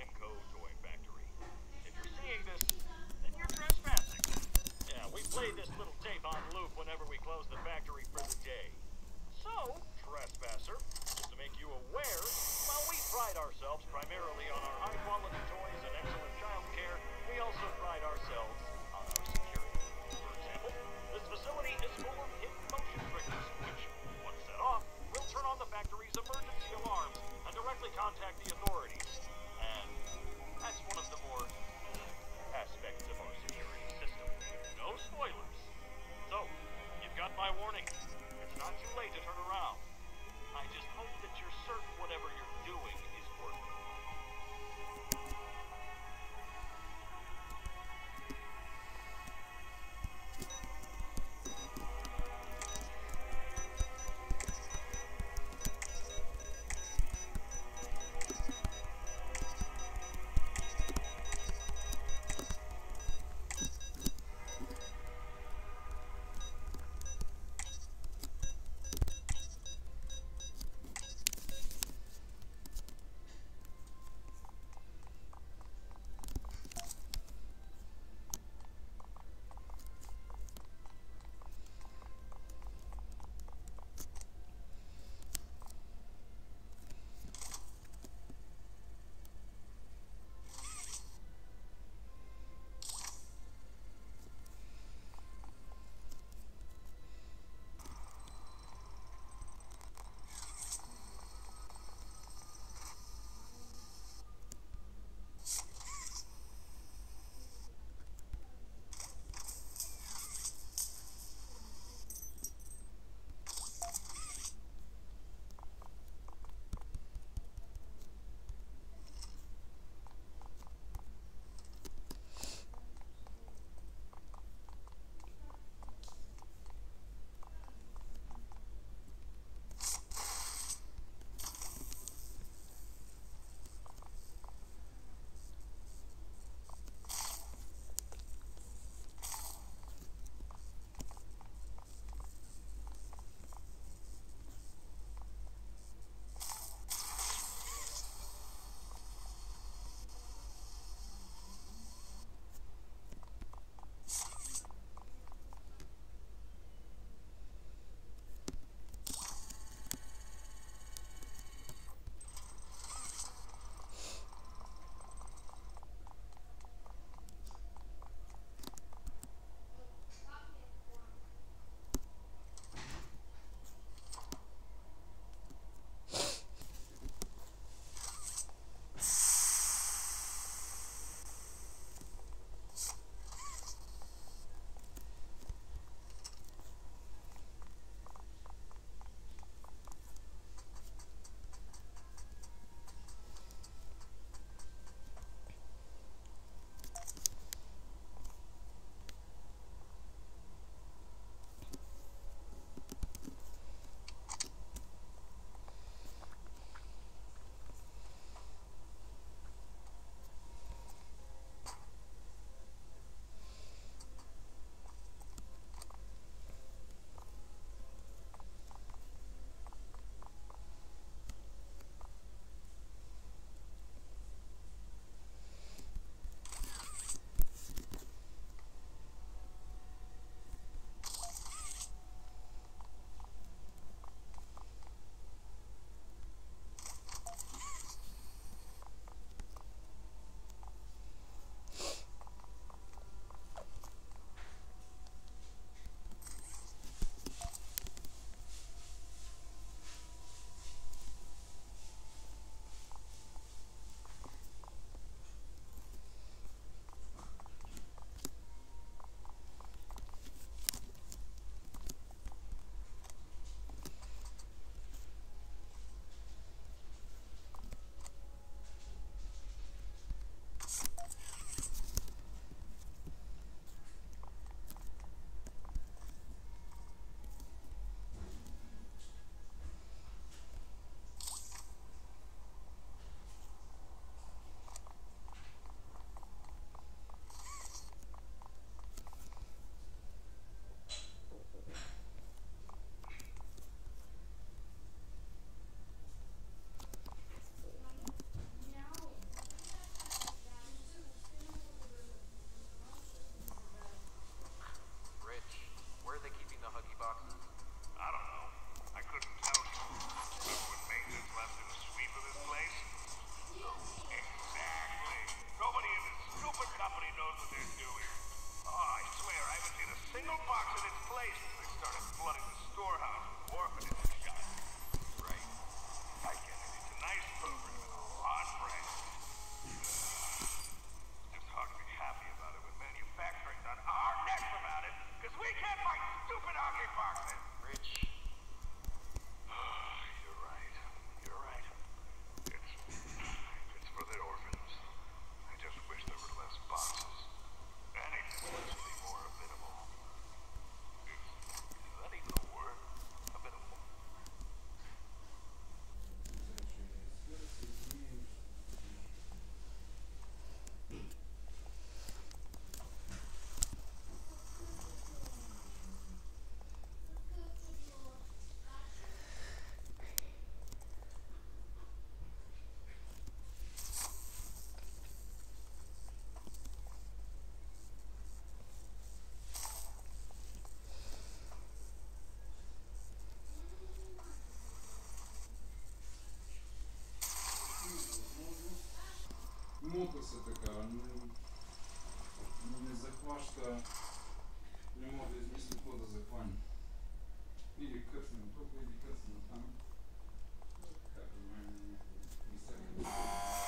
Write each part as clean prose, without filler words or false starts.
Franco Toy Factory. If you're seeing this, then you're trespassing. Yeah, we play this little tape on loop whenever we close the factory for the day. So, trespasser, just to make you aware, while we pride ourselves primarily on our high-quality toys and excellent child care, we also pride ourselves on our security. For example, this facility is full of hidden motion triggers, which, once set off, will turn on the factory's emergency alarms and directly contact the authorities. And that's one of the more aspects of our security system. No spoilers. So, you've got my warning. It's not too late to turn around. I just мука се така, не захваща, не мога да измисля какво да захване. Или къснем тук, или къснем там. Така при мен е някакво насякъде.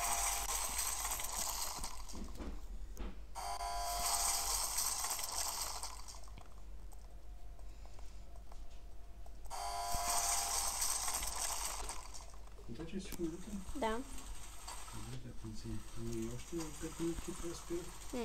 Да, че си ходите? Да. Добре, тъпници. Ами още 5 минути предстои.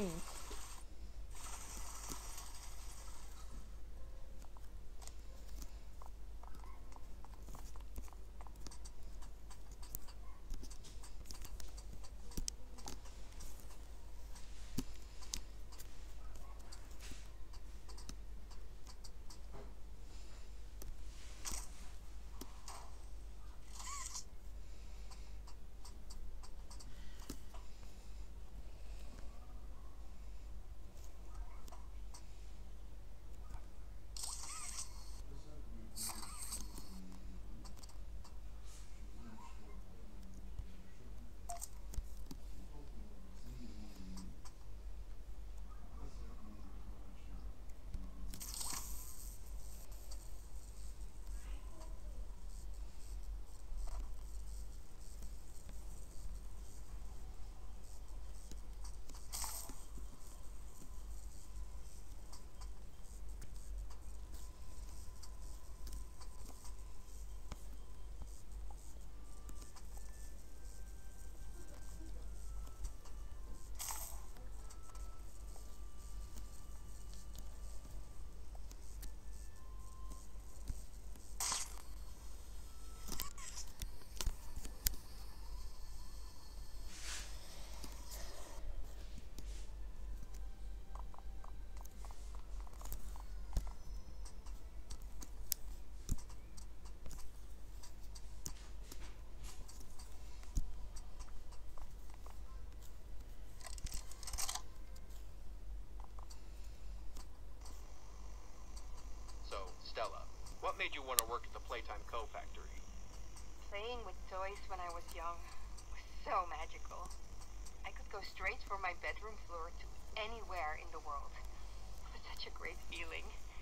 Stella, what made you want to work at the Playtime Co. factory? Playing with toys when I was young was so magical. I could go straight from my bedroom floor to anywhere in the world. It was such a great feeling.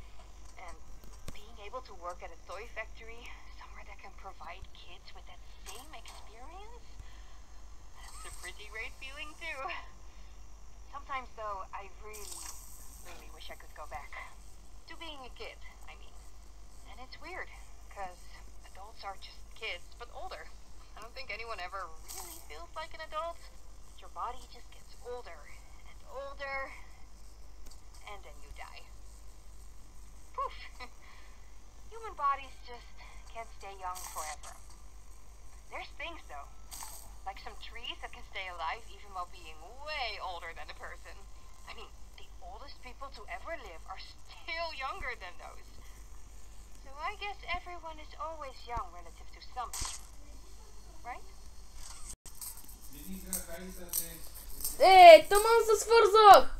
And being able to work at a toy factory, somewhere that can provide kids with that same experience, that's a pretty great feeling too. Sometimes though, I really wish I could go back. To being a kid, I mean. And it's weird, because adults are just kids, but older. I don't think anyone ever really feels like an adult. Your body just gets older and older, and then you die. Poof! Human bodies just can't stay young forever. There's things though, like some trees that can stay alive even while being way older than a person. I mean, the oldest people to ever live are still younger than those. So I guess everyone is always young relative to something, right? То мам се свързах!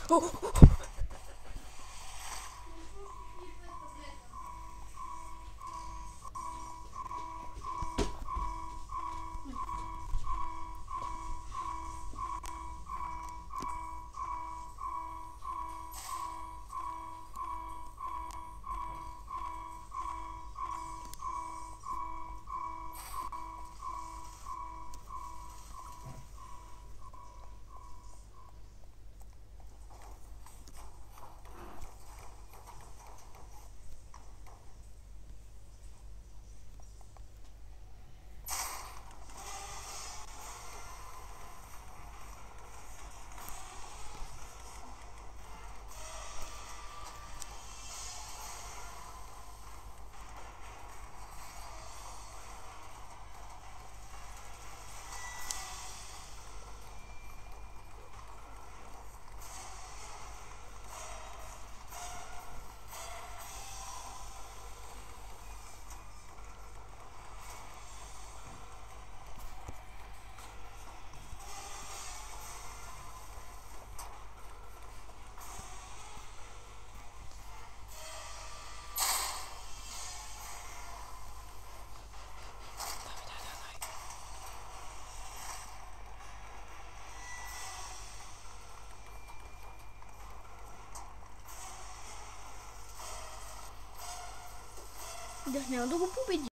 Да няма да го победи.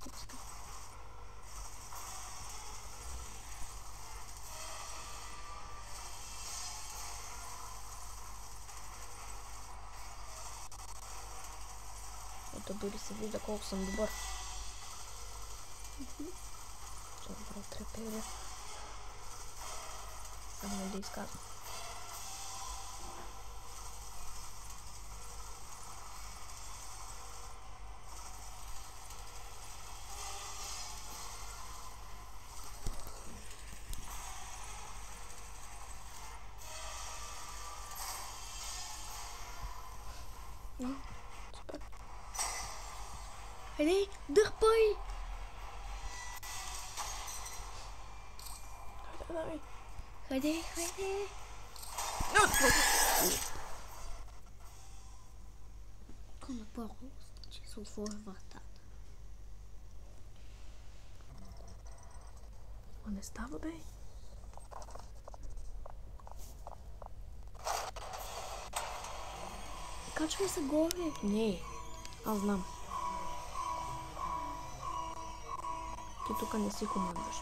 Ето дори се вижда колко съм добър. Ще добро треперя. Само не да изказвам. Супер. Хайде, дърпай! Хайде, хайде, хайде! Ако направо, че се отворя вратата. А не става, бе? Качвай се горе. Не, аз знам. Ти тук не си командващ.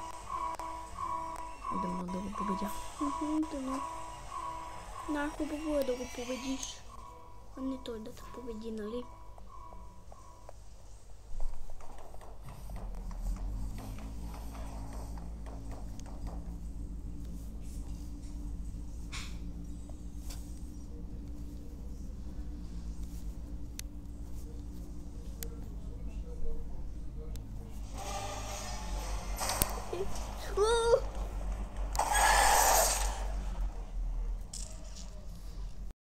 Дано да го победя. Дано. Най-хубаво е да го победиш. А не той да те победи, нали?